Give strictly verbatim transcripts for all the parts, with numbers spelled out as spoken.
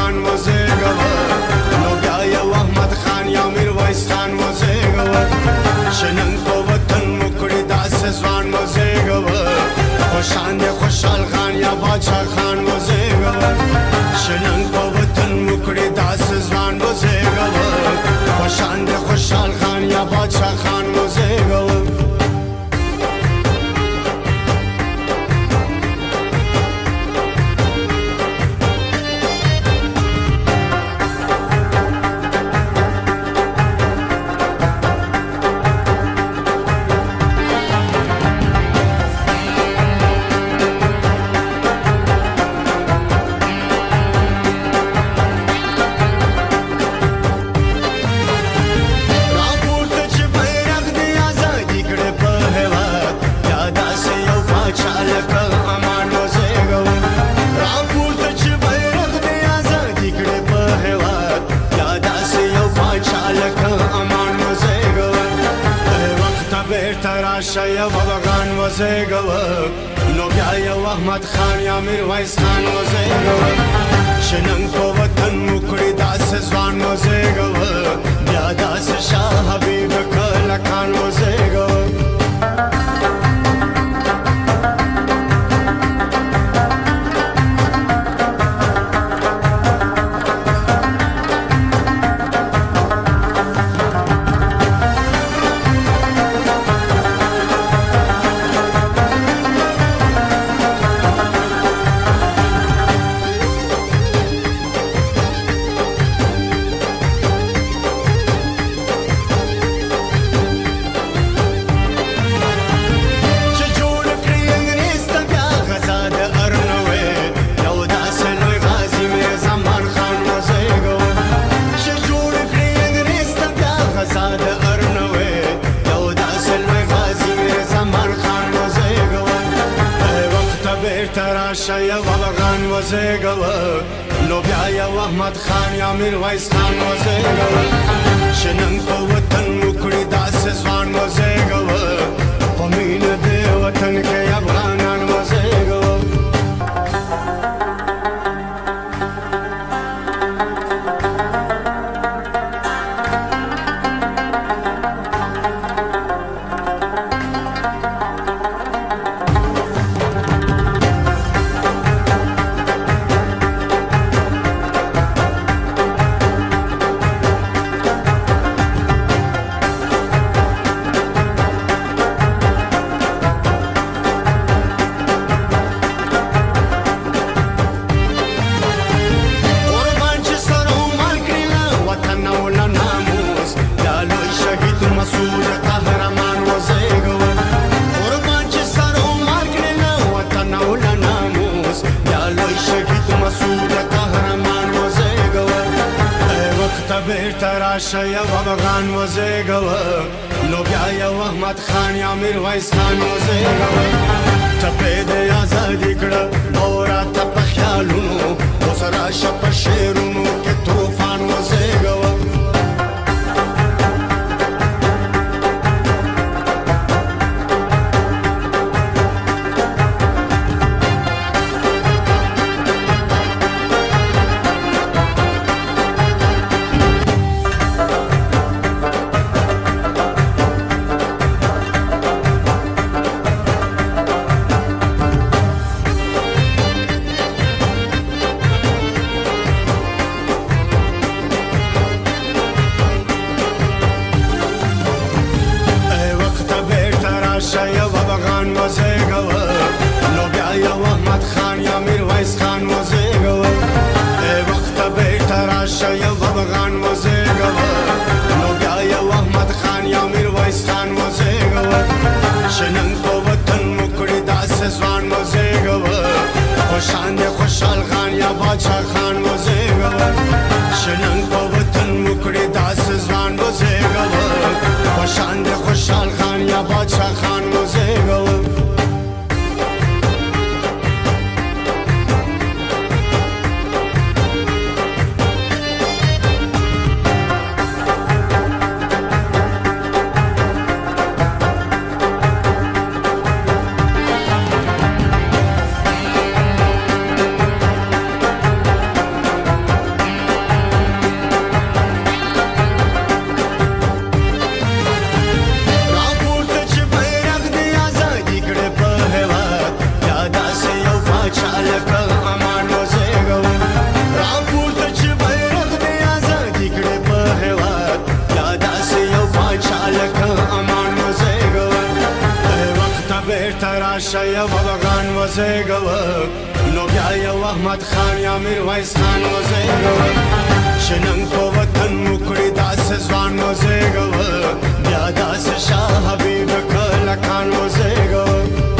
خان وزیږول نو بیا یو احمد خان یا میرویس خان وزیږول چې نن په وطن مو کړي داسې ځوان وزیږول خوشان دی خوشحال خان یا باچا خان وزیږول چې نن په وطن مو کړي داسې ځوان وزیږول خوشان دی خوشحال خان یا باچا خان وزیږول یو افغان وزیږول نو بیا یو احمد خان یا میرویس خان وزیږول چې نن په وطن مو کړي داسې ځوان وزیږول بیا داسې شاه حبیب کله خان وزیږول یو افغان وزیږول نو بیا یو احمد خان یا میرویس خان وزیږول چې نن په وطن مو کړي داسې ځوان وزیږول په مینه دې وطن کې افغانان وزیږول یو افغان وزیږول نو بیا یو احمد خان یا میرویس خان وزیږول ټپې دې ازادي کړه او راته په خیالونو اوس راشه په شعرونو کې طوفان وزیږول یو افغان وزیږول نو بیا یو احمد خان یا میرویس خان وزیږول ای وخته بیرته راشه یو افغان وزیږول نو بیا یو احمد خان یا میرویس خان وزیږول چې نن په وطن مو کړي داسې ځوان وزیږول خوشان دی خوشحال خان یا باچا خان وزیږول چې نن په وطن مو کړي داسې ځوان وزیږول خوشان دی خوشحال خان یا باچا خان وزیږول راشه یو افغان وزیږوه نو بیا یو احمد خان یا میرویس خان وزیږوه چې نن په وطن مو کړي داسې ځوان وزیږوه بیا داسې شاه حبیب کلکان وزیږوه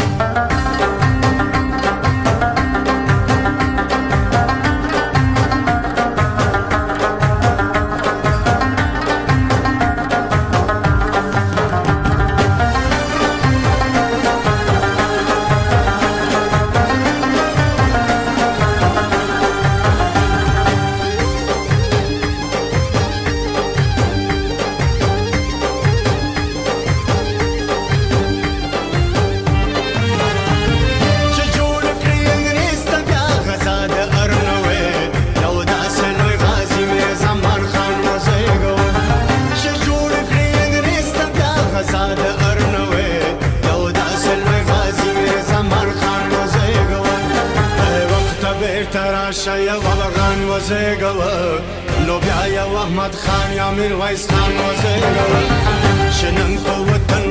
راشه یو افغان وزیږوه نو بیا یو احمد خان یا میرویس خان وزیږوه چې نن په وطن